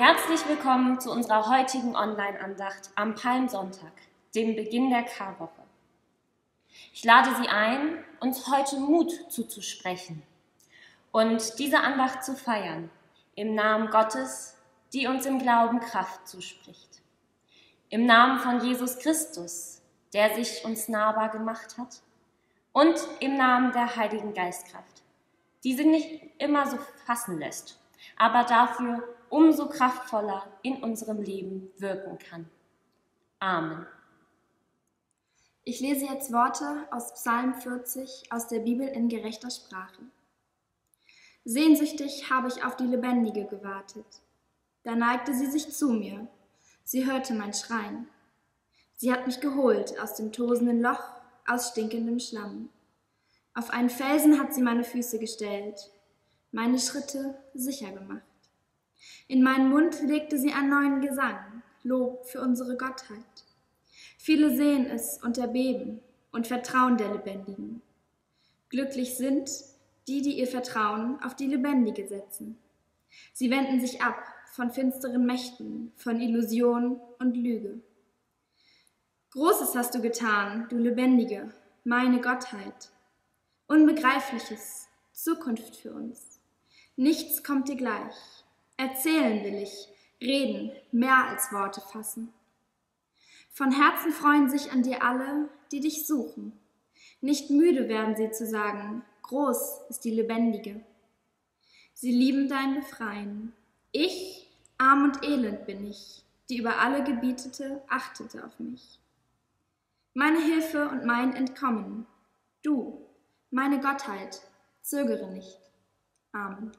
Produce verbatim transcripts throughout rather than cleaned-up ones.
Herzlich willkommen zu unserer heutigen Online-Andacht am Palmsonntag, dem Beginn der Karwoche. Ich lade Sie ein, uns heute Mut zuzusprechen und diese Andacht zu feiern, im Namen Gottes, die uns im Glauben Kraft zuspricht. Im Namen von Jesus Christus, der sich uns nahbar gemacht hat, und im Namen der Heiligen Geistkraft, die sich nicht immer so fassen lässt, aber dafür umso kraftvoller in unserem Leben wirken kann. Amen. Ich lese jetzt Worte aus Psalm vierzig aus der Bibel in gerechter Sprache. Sehnsüchtig habe ich auf die Lebendige gewartet. Da neigte sie sich zu mir. Sie hörte mein Schreien. Sie hat mich geholt aus dem tosenden Loch, aus stinkendem Schlamm. Auf einen Felsen hat sie meine Füße gestellt, meine Schritte sicher gemacht. In meinen Mund legte sie einen neuen Gesang, Lob für unsere Gottheit. Viele sehen es und erbeben und vertrauen der Lebendigen. Glücklich sind die, die ihr Vertrauen auf die Lebendige setzen. Sie wenden sich ab von finsteren Mächten, von Illusion und Lüge. Großes hast du getan, du Lebendige, meine Gottheit. Unbegreifliches, Zukunft für uns. Nichts kommt dir gleich. Erzählen will ich, reden, mehr als Worte fassen. Von Herzen freuen sich an dir alle, die dich suchen. Nicht müde werden sie zu sagen, groß ist die Lebendige. Sie lieben dein Befreien. Ich, arm und elend bin ich, die über alle Gebietete achtete auf mich. Meine Hilfe und mein Entkommen, du, meine Gottheit, zögere nicht. Amen.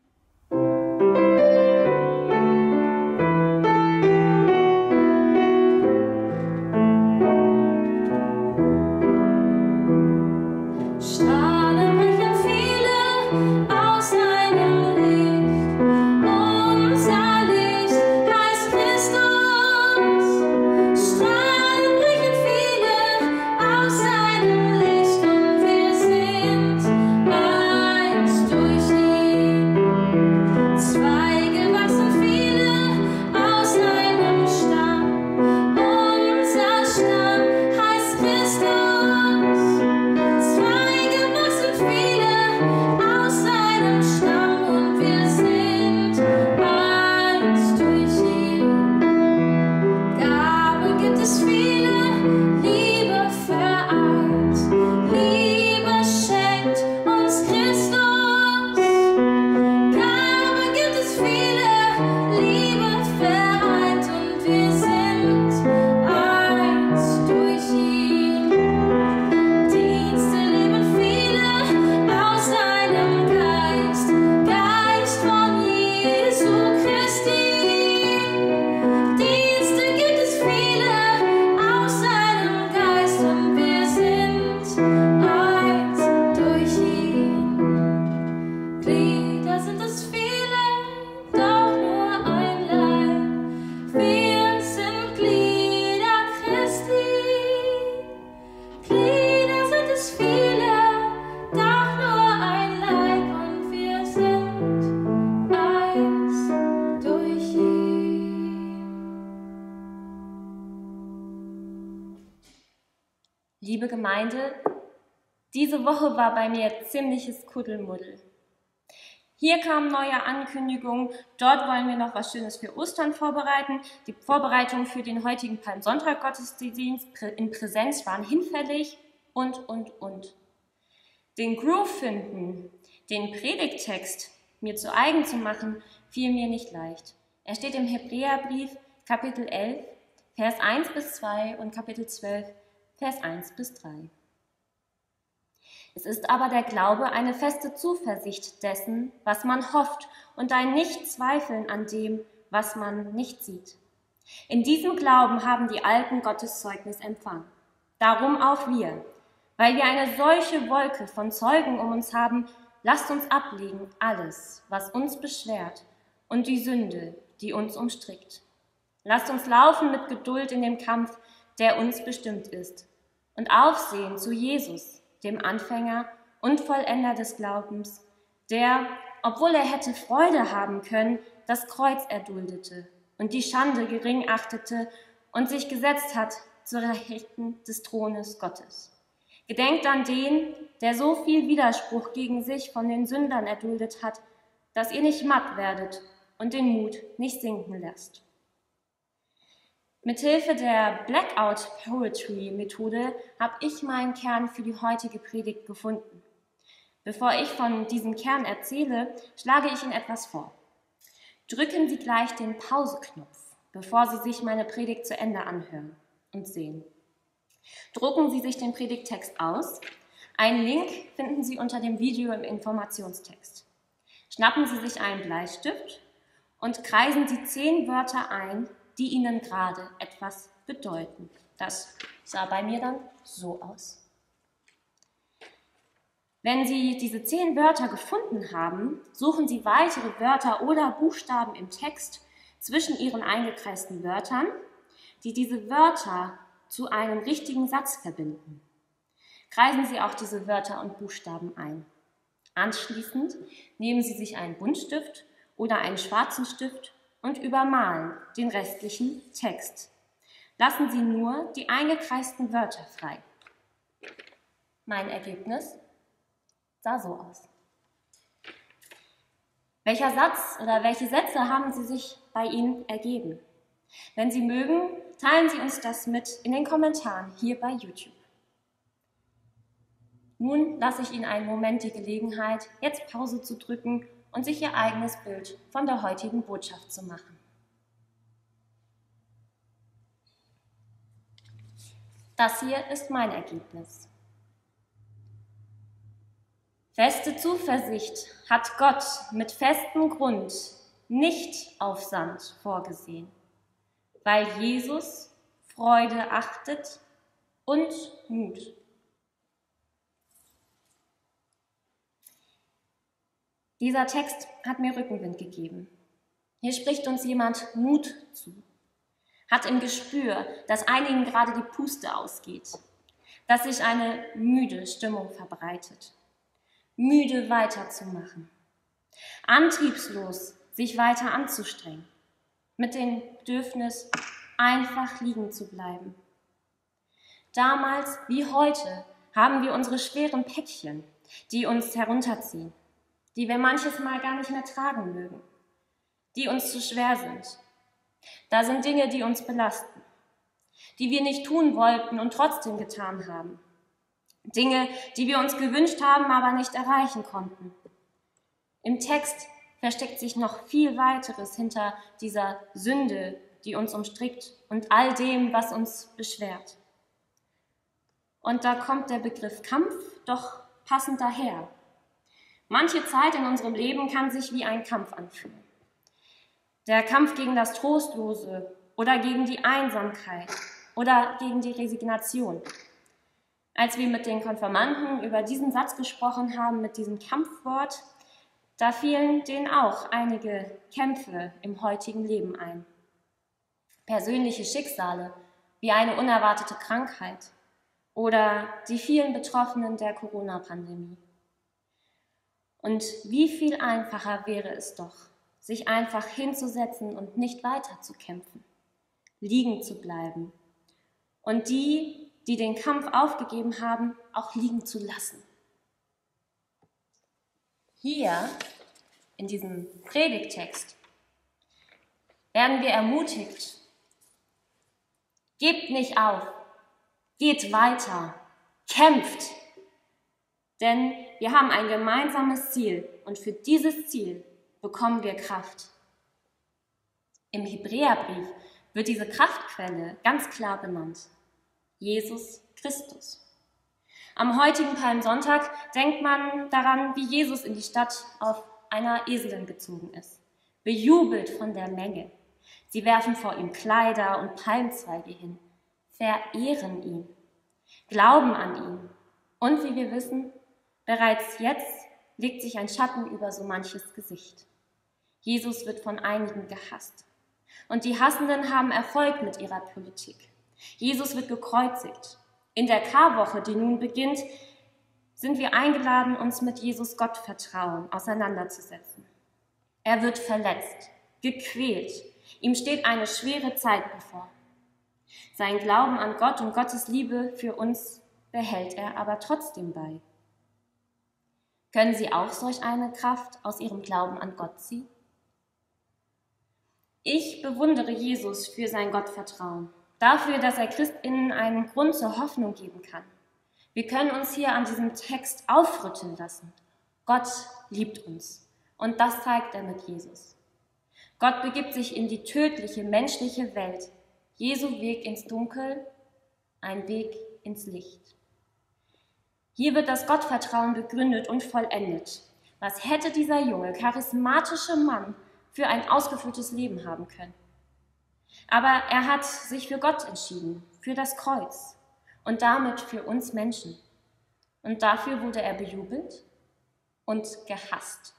Liebe Gemeinde, diese Woche war bei mir ziemliches Kuddelmuddel. Hier kamen neue Ankündigungen, dort wollen wir noch was Schönes für Ostern vorbereiten. Die Vorbereitungen für den heutigen Palmsonntag-Gottesdienst in Präsenz waren hinfällig und, und, und. Den Groove finden, den Predigttext mir zu eigen zu machen, fiel mir nicht leicht. Er steht im Hebräerbrief, Kapitel elf, Vers eins bis zwei und Kapitel zwölf, Vers eins bis drei. Es ist aber der Glaube eine feste Zuversicht dessen, was man hofft, und ein Nichtzweifeln an dem, was man nicht sieht. In diesem Glauben haben die Alten Gottes Zeugnis empfangen. Darum auch wir, weil wir eine solche Wolke von Zeugen um uns haben, lasst uns ablegen alles, was uns beschwert, und die Sünde, die uns umstrickt. Lasst uns laufen mit Geduld in dem Kampf, der uns bestimmt ist, und aufsehen zu Jesus, dem Anfänger und Vollender des Glaubens, der, obwohl er hätte Freude haben können, das Kreuz erduldete und die Schande gering achtete und sich gesetzt hat zur Rechten des Thrones Gottes. Gedenkt an den, der so viel Widerspruch gegen sich von den Sündern erduldet hat, dass ihr nicht matt werdet und den Mut nicht sinken lässt. Mithilfe der Blackout Poetry Methode habe ich meinen Kern für die heutige Predigt gefunden. Bevor ich von diesem Kern erzähle, schlage ich Ihnen etwas vor. Drücken Sie gleich den Pause-Knopf, bevor Sie sich meine Predigt zu Ende anhören und sehen. Drucken Sie sich den Predigttext aus. Einen Link finden Sie unter dem Video im Informationstext. Schnappen Sie sich einen Bleistift und kreisen Sie zehn Wörter ein, die Ihnen gerade etwas bedeuten. Das sah bei mir dann so aus. Wenn Sie diese zehn Wörter gefunden haben, suchen Sie weitere Wörter oder Buchstaben im Text zwischen Ihren eingekreisten Wörtern, die diese Wörter zu einem richtigen Satz verbinden. Kreisen Sie auch diese Wörter und Buchstaben ein. Anschließend nehmen Sie sich einen Buntstift oder einen schwarzen Stift und übermalen den restlichen Text. Lassen Sie nur die eingekreisten Wörter frei. Mein Ergebnis sah so aus. Welcher Satz oder welche Sätze haben Sie sich bei Ihnen ergeben? Wenn Sie mögen, teilen Sie uns das mit in den Kommentaren hier bei YouTube. Nun lasse ich Ihnen einen Moment die Gelegenheit, jetzt Pause zu drücken und sich Ihr eigenes Bild von der heutigen Botschaft zu machen. Das hier ist mein Ergebnis. Feste Zuversicht hat Gott mit festem Grund nicht auf Sand vorgesehen, weil Jesus Freude achtet und Mut. Dieser Text hat mir Rückenwind gegeben. Hier spricht uns jemand Mut zu, hat im Gespür, dass einigen gerade die Puste ausgeht, dass sich eine müde Stimmung verbreitet. Müde weiterzumachen, antriebslos sich weiter anzustrengen, mit dem Bedürfnis, einfach liegen zu bleiben. Damals wie heute haben wir unsere schweren Päckchen, die uns herunterziehen, die wir manches Mal gar nicht mehr tragen mögen, die uns zu schwer sind. Da sind Dinge, die uns belasten, die wir nicht tun wollten und trotzdem getan haben. Dinge, die wir uns gewünscht haben, aber nicht erreichen konnten. Im Text versteckt sich noch viel weiteres hinter dieser Sünde, die uns umstrickt und all dem, was uns beschwert. Und da kommt der Begriff Kampf doch passend daher. Manche Zeit in unserem Leben kann sich wie ein Kampf anfühlen. Der Kampf gegen das Trostlose oder gegen die Einsamkeit oder gegen die Resignation. Als wir mit den Konfirmanden über diesen Satz gesprochen haben, mit diesem Kampfwort, da fielen denen auch einige Kämpfe im heutigen Leben ein. Persönliche Schicksale, wie eine unerwartete Krankheit oder die vielen Betroffenen der Corona-Pandemie. Und wie viel einfacher wäre es doch, sich einfach hinzusetzen und nicht weiter zu kämpfen, liegen zu bleiben und die, die den Kampf aufgegeben haben, auch liegen zu lassen. Hier, in diesem Predigttext, werden wir ermutigt. Gebt nicht auf, geht weiter, kämpft, denn wir haben ein gemeinsames Ziel und für dieses Ziel bekommen wir Kraft. Im Hebräerbrief wird diese Kraftquelle ganz klar benannt. Jesus Christus. Am heutigen Palmsonntag denkt man daran, wie Jesus in die Stadt auf einer Eselin gezogen ist, bejubelt von der Menge. Sie werfen vor ihm Kleider und Palmzweige hin, verehren ihn, glauben an ihn. Und wie wir wissen, bereits jetzt legt sich ein Schatten über so manches Gesicht. Jesus wird von einigen gehasst. Und die Hassenden haben Erfolg mit ihrer Politik. Jesus wird gekreuzigt. In der Karwoche, die nun beginnt, sind wir eingeladen, uns mit Jesus Gottvertrauen auseinanderzusetzen. Er wird verletzt, gequält. Ihm steht eine schwere Zeit bevor. Sein Glauben an Gott und Gottes Liebe für uns behält er aber trotzdem bei. Können Sie auch solch eine Kraft aus Ihrem Glauben an Gott ziehen? Ich bewundere Jesus für sein Gottvertrauen, dafür, dass er ChristInnen einen Grund zur Hoffnung geben kann. Wir können uns hier an diesem Text aufrütteln lassen. Gott liebt uns und das zeigt er mit Jesus. Gott begibt sich in die tödliche menschliche Welt. Jesu Weg ins Dunkel, ein Weg ins Licht. Hier wird das Gottvertrauen begründet und vollendet. Was hätte dieser junge, charismatische Mann für ein ausgefülltes Leben haben können? Aber er hat sich für Gott entschieden, für das Kreuz und damit für uns Menschen. Und dafür wurde er bejubelt und gehasst.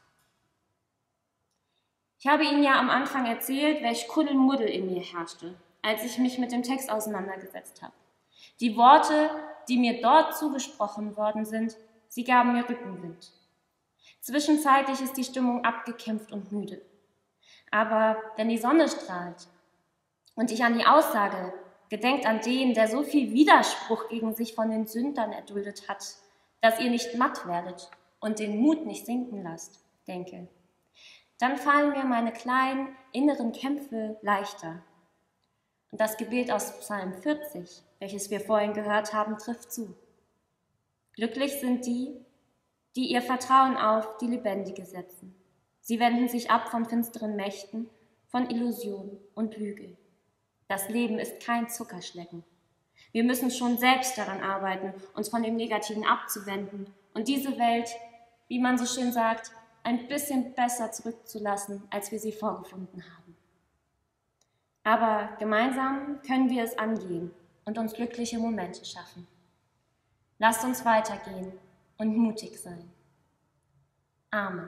Ich habe Ihnen ja am Anfang erzählt, welch Kuddelmuddel in mir herrschte, als ich mich mit dem Text auseinandergesetzt habe. Die Worte, die mir dort zugesprochen worden sind, sie gaben mir Rückenwind. Zwischenzeitlich ist die Stimmung abgekämpft und müde. Aber wenn die Sonne strahlt und ich an die Aussage, gedenkt an den, der so viel Widerspruch gegen sich von den Sündern erduldet hat, dass ihr nicht matt werdet und den Mut nicht sinken lasst, denke, dann fallen mir meine kleinen inneren Kämpfe leichter. Und das Gebet aus Psalm vierzig, welches wir vorhin gehört haben, trifft zu. Glücklich sind die, die ihr Vertrauen auf die Lebendige setzen. Sie wenden sich ab von finsteren Mächten, von Illusion und Lüge. Das Leben ist kein Zuckerschlecken. Wir müssen schon selbst daran arbeiten, uns von dem Negativen abzuwenden und diese Welt, wie man so schön sagt, ein bisschen besser zurückzulassen, als wir sie vorgefunden haben. Aber gemeinsam können wir es angehen und uns glückliche Momente schaffen. Lasst uns weitergehen und mutig sein. Amen.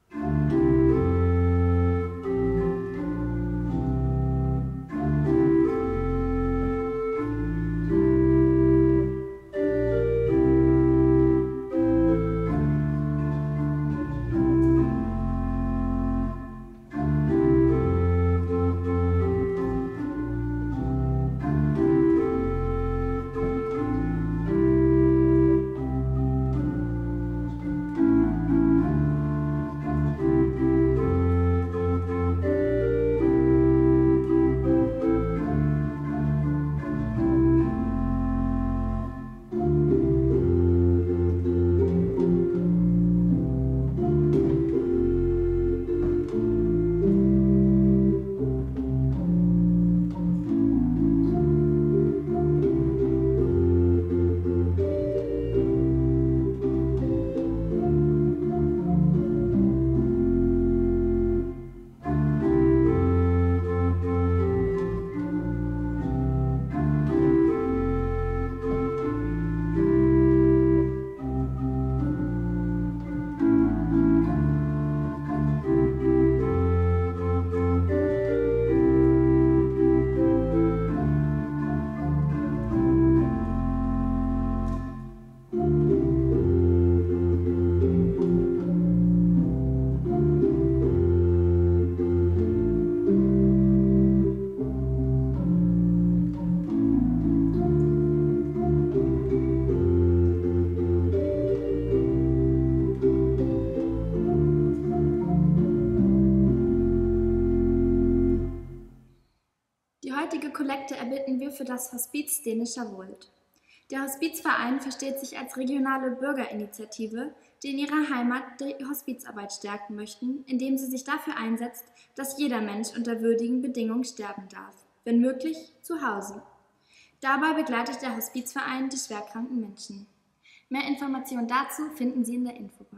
Die heutige Kollekte erbitten wir für das Hospiz Dänischer Wohld. Der Hospizverein versteht sich als regionale Bürgerinitiative, die in ihrer Heimat die Hospizarbeit stärken möchten, indem sie sich dafür einsetzt, dass jeder Mensch unter würdigen Bedingungen sterben darf, wenn möglich zu Hause. Dabei begleitet der Hospizverein die schwerkranken Menschen. Mehr Informationen dazu finden Sie in der Infobox.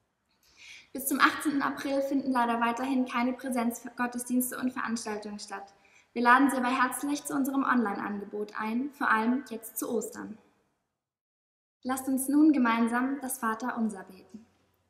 Bis zum achtzehnten April finden leider weiterhin keine Präsenzgottesdienste und Veranstaltungen statt. Wir laden Sie aber herzlich zu unserem Online-Angebot ein, vor allem jetzt zu Ostern. Lasst uns nun gemeinsam das Vaterunser beten.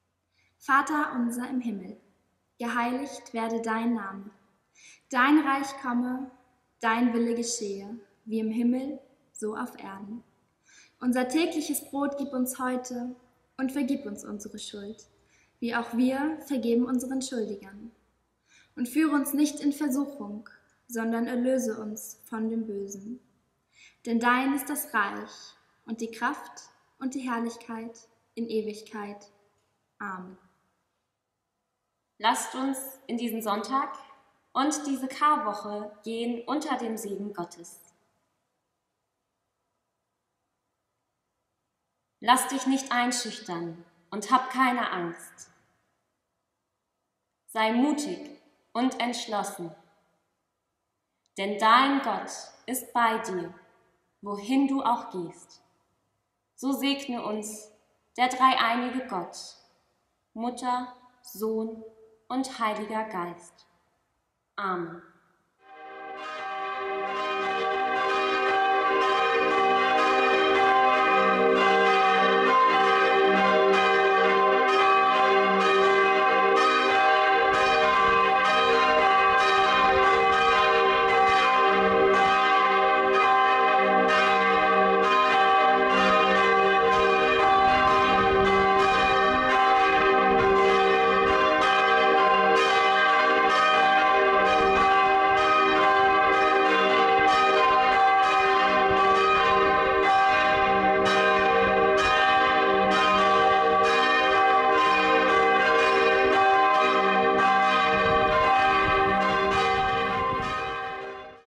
Vater unser im Himmel, geheiligt werde dein Name. Dein Reich komme, dein Wille geschehe, wie im Himmel, so auf Erden. Unser tägliches Brot gib uns heute und vergib uns unsere Schuld, wie auch wir vergeben unseren Schuldigern. Und führe uns nicht in Versuchung, sondern erlöse uns von dem Bösen. Denn dein ist das Reich und die Kraft und die Herrlichkeit in Ewigkeit. Amen. Lasst uns in diesen Sonntag und diese Karwoche gehen unter dem Segen Gottes. Lass dich nicht einschüchtern und hab keine Angst. Sei mutig und entschlossen, denn dein Gott ist bei dir, wohin du auch gehst. So segne uns der dreieinige Gott, Mutter, Sohn und Heiliger Geist. Amen.